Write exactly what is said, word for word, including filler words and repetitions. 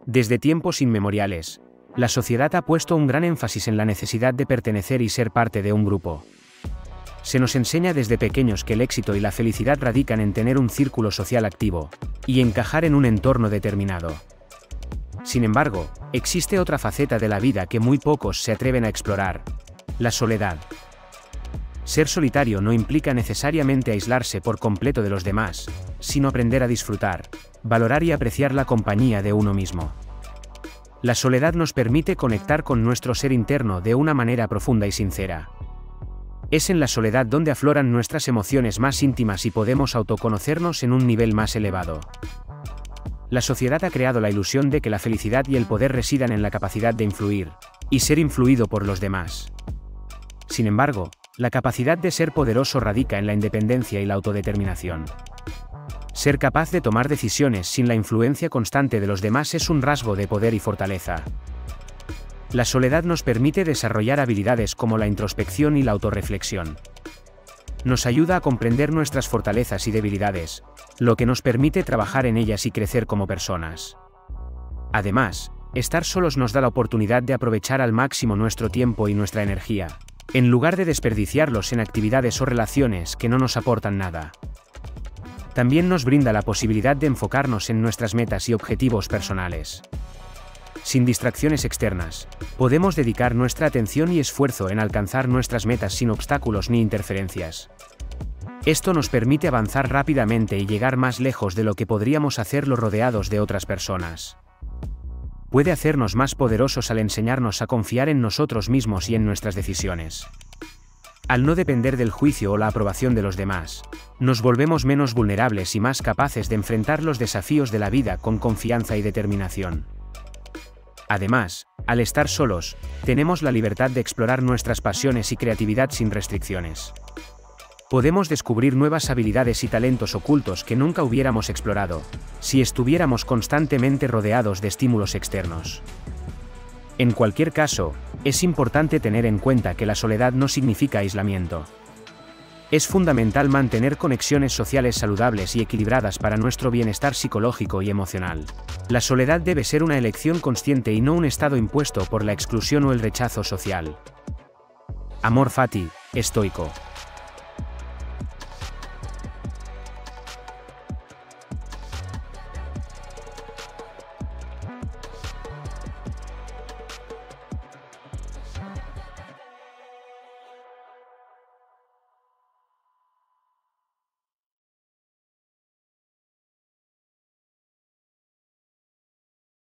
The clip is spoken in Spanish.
Desde tiempos inmemoriales, la sociedad ha puesto un gran énfasis en la necesidad de pertenecer y ser parte de un grupo. Se nos enseña desde pequeños que el éxito y la felicidad radican en tener un círculo social activo, y encajar en un entorno determinado. Sin embargo, existe otra faceta de la vida que muy pocos se atreven a explorar: la soledad. Ser solitario no implica necesariamente aislarse por completo de los demás, sino aprender a disfrutar, valorar y apreciar la compañía de uno mismo. La soledad nos permite conectar con nuestro ser interno de una manera profunda y sincera. Es en la soledad donde afloran nuestras emociones más íntimas y podemos autoconocernos en un nivel más elevado. La sociedad ha creado la ilusión de que la felicidad y el poder residan en la capacidad de influir, y ser influido por los demás. Sin embargo, la capacidad de ser poderoso radica en la independencia y la autodeterminación. Ser capaz de tomar decisiones sin la influencia constante de los demás es un rasgo de poder y fortaleza. La soledad nos permite desarrollar habilidades como la introspección y la autorreflexión. Nos ayuda a comprender nuestras fortalezas y debilidades, lo que nos permite trabajar en ellas y crecer como personas. Además, estar solos nos da la oportunidad de aprovechar al máximo nuestro tiempo y nuestra energía, en lugar de desperdiciarlos en actividades o relaciones que no nos aportan nada. También nos brinda la posibilidad de enfocarnos en nuestras metas y objetivos personales. Sin distracciones externas, podemos dedicar nuestra atención y esfuerzo en alcanzar nuestras metas sin obstáculos ni interferencias. Esto nos permite avanzar rápidamente y llegar más lejos de lo que podríamos hacerlo rodeados de otras personas. Puede hacernos más poderosos al enseñarnos a confiar en nosotros mismos y en nuestras decisiones. Al no depender del juicio o la aprobación de los demás, nos volvemos menos vulnerables y más capaces de enfrentar los desafíos de la vida con confianza y determinación. Además, al estar solos, tenemos la libertad de explorar nuestras pasiones y creatividad sin restricciones. Podemos descubrir nuevas habilidades y talentos ocultos que nunca hubiéramos explorado, si estuviéramos constantemente rodeados de estímulos externos. En cualquier caso, es importante tener en cuenta que la soledad no significa aislamiento. Es fundamental mantener conexiones sociales saludables y equilibradas para nuestro bienestar psicológico y emocional. La soledad debe ser una elección consciente y no un estado impuesto por la exclusión o el rechazo social. Amor fati, estoico.